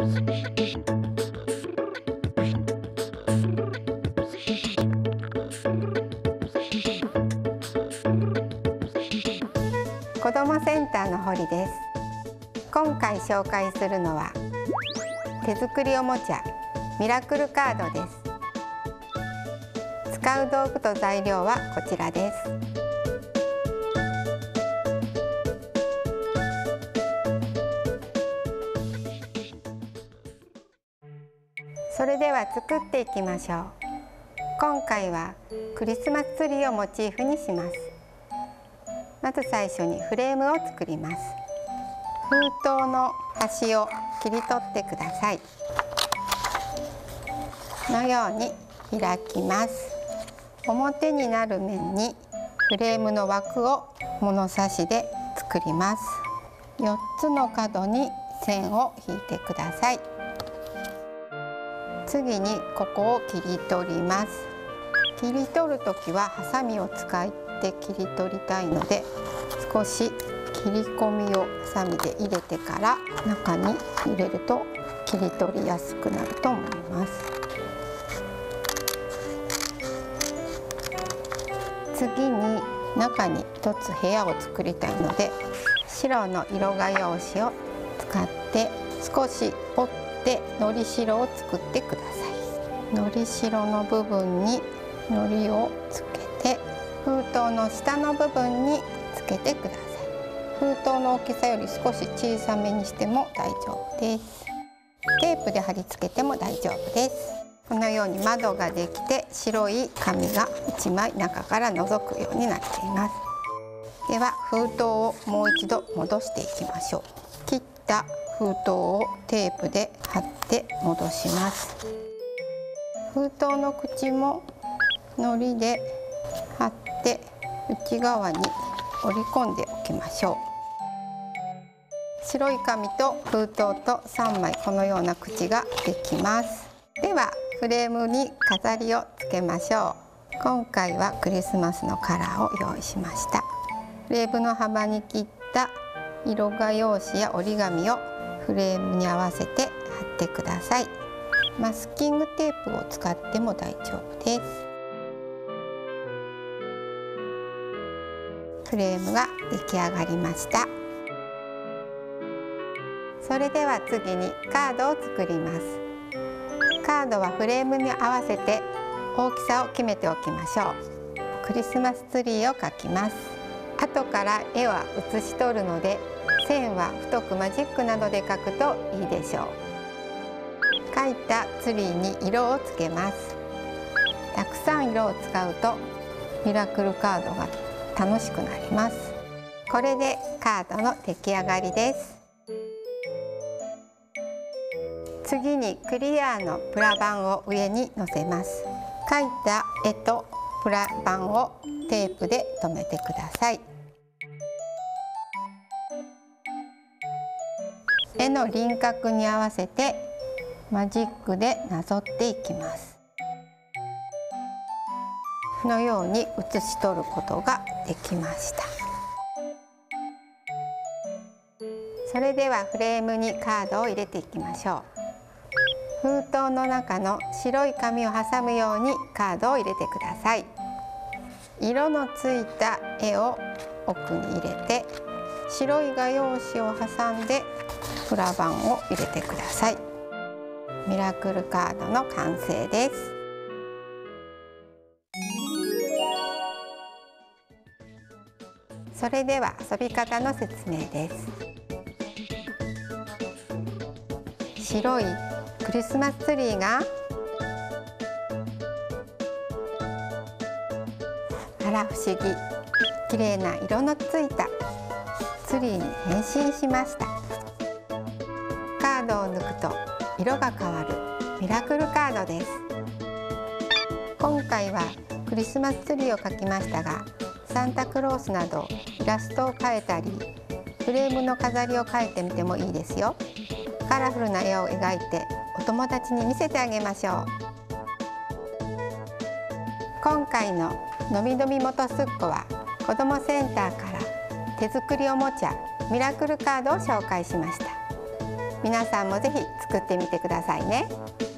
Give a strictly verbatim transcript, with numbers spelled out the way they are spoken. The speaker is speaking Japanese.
子どもセンターの堀です。今回紹介するのは手作りおもちゃミラクルカードです。使う道具と材料はこちらです。それでは作っていきましょう。今回はクリスマスツリーをモチーフにします。まず最初にフレームを作ります。封筒の端を切り取ってください。このように開きます。表になる面にフレームの枠を物差しで作ります。よっつの角に線を引いてください。次にここを切り取ります。切り取るときはハサミを使って切り取りたいので、少し切り込みをハサミで入れてから中に入れると切り取りやすくなると思います。次に中に一つ部屋を作りたいので、白の色画用紙を使って少し折ってのりしろを作ってください。のりしろの部分にのりをつけて、封筒の下の部分につけてください。封筒の大きさより少し小さめにしても大丈夫です。テープで貼り付けても大丈夫です。このように窓ができて白い紙がいちまい中から覗くようになっています。では封筒をもう一度戻していきましょう。切った封筒をテープで貼って戻します。封筒の口ものりで貼って内側に折り込んでおきましょう。白い紙と封筒とさんまいこのような口ができます。ではフレームに飾りをつけましょう。今回はクリスマスのカラーを用意しました。フレームの幅に切った色画用紙や折り紙をフレームに合わせて貼ってください。マスキングテープを使っても大丈夫です。フレームが出来上がりました。それでは次にカードを作ります。カードはフレームに合わせて大きさを決めておきましょう。クリスマスツリーを描きます。後から絵は写し取るので、線は太くマジックなどで描くといいでしょう。描いたツリーに色をつけます。たくさん色を使うとミラクルカードが楽しくなります。これでカードの出来上がりです。次にクリアのプラ板を上に乗せます。描いた絵とプラ板をテープで留めてください。絵の輪郭に合わせてマジックでなぞっていきます。このように写し取ることができました。それではフレームにカードを入れていきましょう。封筒の中の白い紙を挟むようにカードを入れてください。色のついた絵を奥に入れて、白い画用紙を挟んでプラ板を入れてください。ミラクルカードの完成です。それでは遊び方の説明です。白いクリスマスツリーがあら不思議、綺麗な色のついたツリーに変身しました。カードを抜くと色が変わるミラクルカードです。今回はクリスマスツリーを描きましたが、サンタクロースなどイラストを描いたり、フレームの飾りを描いてみてもいいですよ。カラフルな絵を描いてお友達に見せてあげましょう。今回ののびのび元すっこは子どもセンターから手作りおもちゃミラクルカードを紹介しました。 皆さんもぜひ作ってみてくださいね。